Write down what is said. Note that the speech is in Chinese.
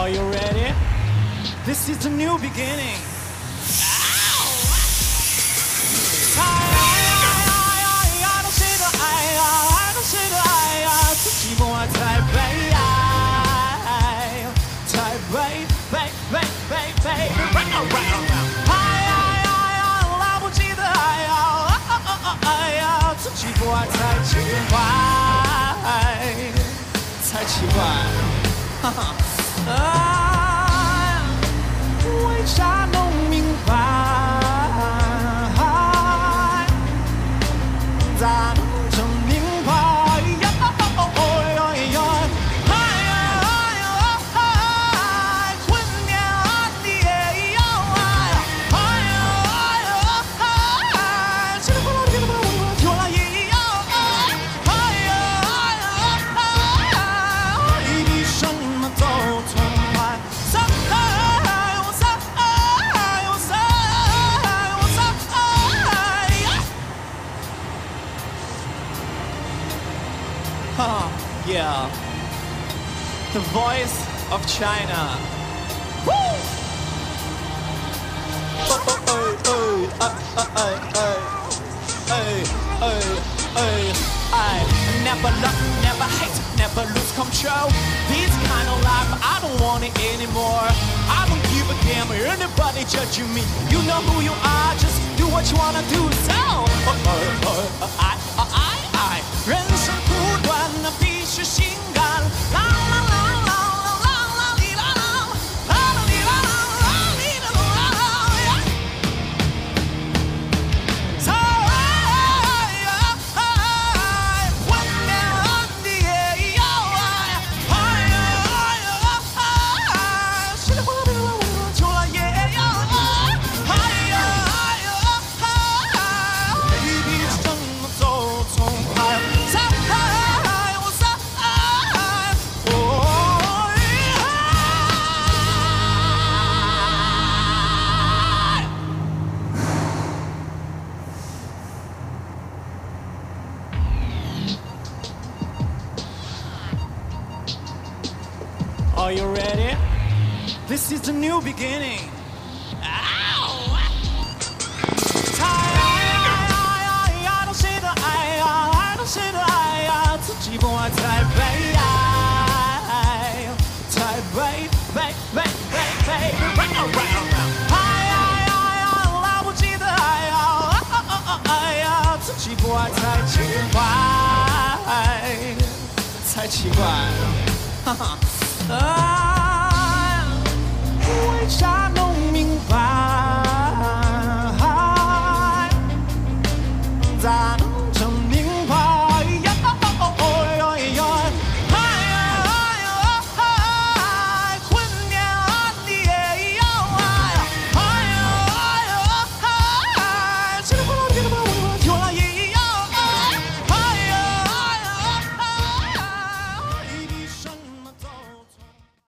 Are you ready? This is a new beginning. 自己不爱太悲哀，太悲悲悲悲悲，来不及的爱呀，自己不爱太奇怪，太奇怪，哈哈，为啥弄明白？咋能整明白？ Yeah, the voice of China. Woo! Never love, never hate, never lose control. This kind of life, I don't want it anymore. I don't give a damn anybody judging me. You know who you are, just do what you wanna do. So, 人生不断的必须心甘，啦啦啦啦啦啦哩啦啦，啦啦哩啦啦啦哩啦啦。在万年的夜游，谁的花别问我，就来也有。baby 怎么走从海。 Are you ready? This is a new beginning. 自己不爱太悲哀，太悲悲悲悲悲，来不及的爱呀，自己不爱太奇怪，太奇怪，哈哈。为啥？